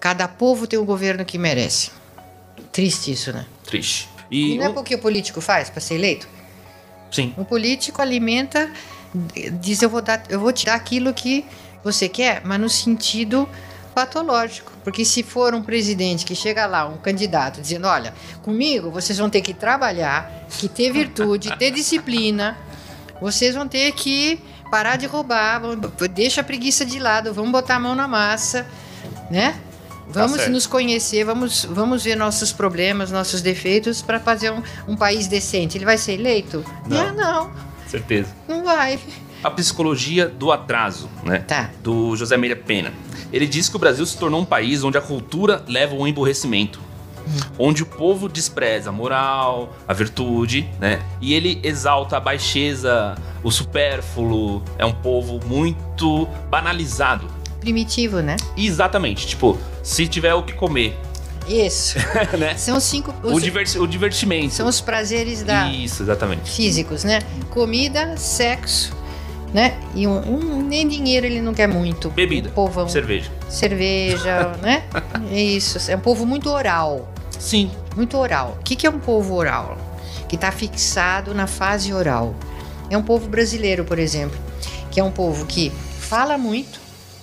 Cada povo tem o governo que merece. Triste isso, né? Triste. E não é porque o político faz para ser eleito? Sim. O político alimenta, diz eu vou te dar aquilo que você quer, mas no sentido patológico. Porque se for um presidente que chega lá, um candidato, dizendo, olha, comigo vocês vão ter que trabalhar, que ter virtude, ter disciplina, vocês vão ter que parar de roubar, deixa a preguiça de lado, vamos botar a mão na massa, né? Vamos nos conhecer, vamos ver nossos problemas, nossos defeitos para fazer um país decente. Ele vai ser eleito? Não. Certeza. Não vai. A psicologia do atraso, né? Tá. Do José Meira Pena. Ele diz que o Brasil se tornou um país onde a cultura leva ao emburrecimento. Onde o povo despreza a moral, a virtude, né? E ele exalta a baixeza, o supérfluo. É um povo muito banalizado. Primitivo, né? Exatamente. Tipo, se tiver o que comer. Isso. Né? São os 5... O divertimento. São os prazeres Isso, exatamente. físicos, né? Comida, sexo, né? E nem dinheiro ele não quer muito. Bebida. Povão. Cerveja, né? É isso. É um povo muito oral. Sim. Muito oral. O que é um povo oral? Que está fixado na fase oral. É um povo brasileiro, por exemplo, que é um povo que fala muito.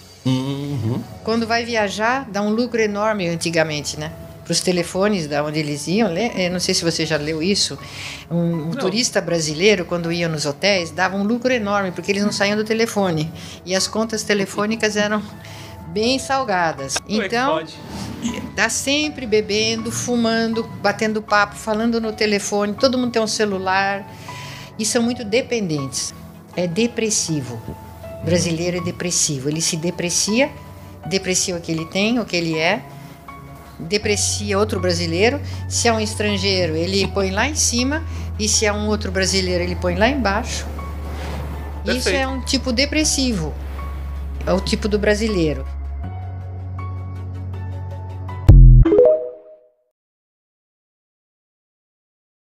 Quando vai viajar, dá um lucro enorme antigamente, né? Para os telefones da onde eles iam. Não sei se você já leu isso. Um turista brasileiro, quando ia nos hotéis, dava um lucro enorme, porque eles não saíam do telefone. E as contas telefônicas eram bem salgadas. Então, tá sempre bebendo, fumando, batendo papo, falando no telefone. Todo mundo tem um celular. E são muito dependentes. É depressivo. O brasileiro é depressivo. Ele se deprecia o que ele tem, o que ele é. Deprecia outro brasileiro. Se é um estrangeiro, ele põe lá em cima. E se é um outro brasileiro, ele põe lá embaixo. Perfeito. Isso é um tipo depressivo. É o tipo do brasileiro.